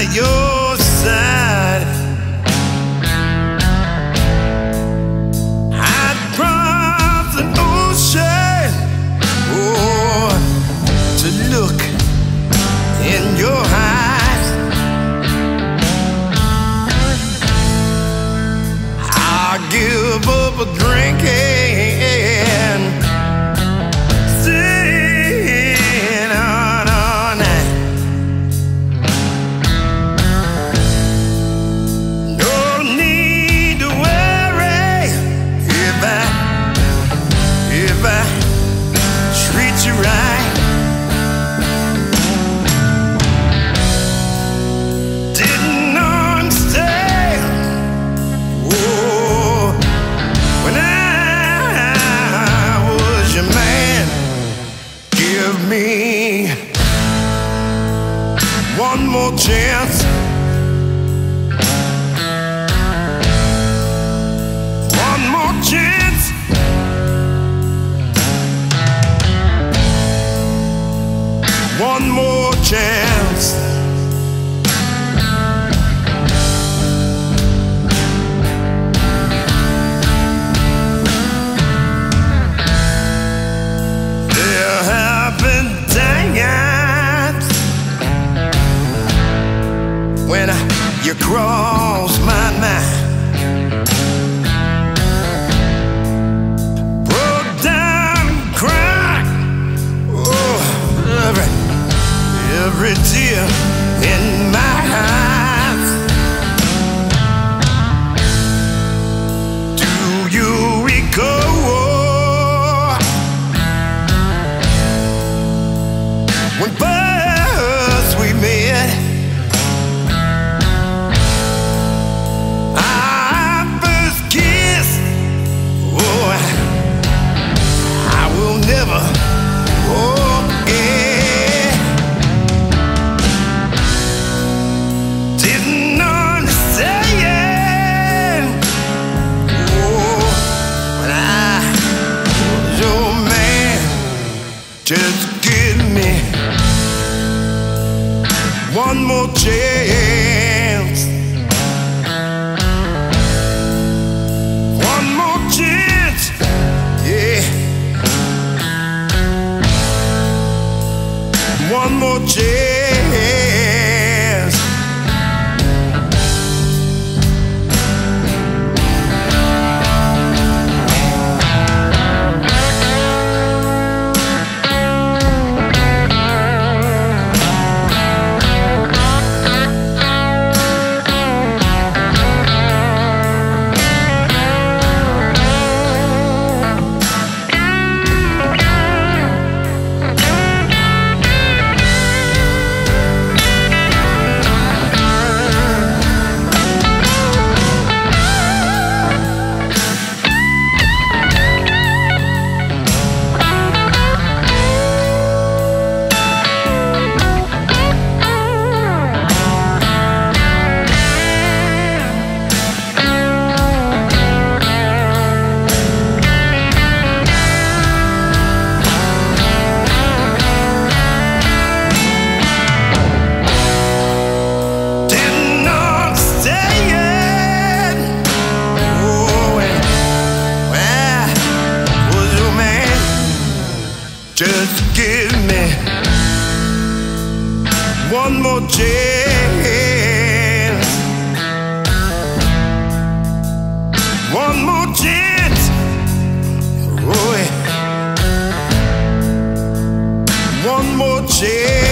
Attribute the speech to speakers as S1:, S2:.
S1: your side. I'd cross an ocean, oh, to look in your eyes. I'll give up a drinking, staying out all night. No need to worry if I treat you right. Didn't understand, oh, when I was your man. Give me one more chance, one more chance, one more chance. There have been times when you cross my mind, broke down and cried, oh, every tear in my eyes. Do you recall when first we met? Our first kiss, oh, I will never forget. Didn't understand, oh, when I was your man. Just give me one more chance, one more chance, yeah, one more chance. Just give me one more chance, one more chance, oh, yeah. One more chance.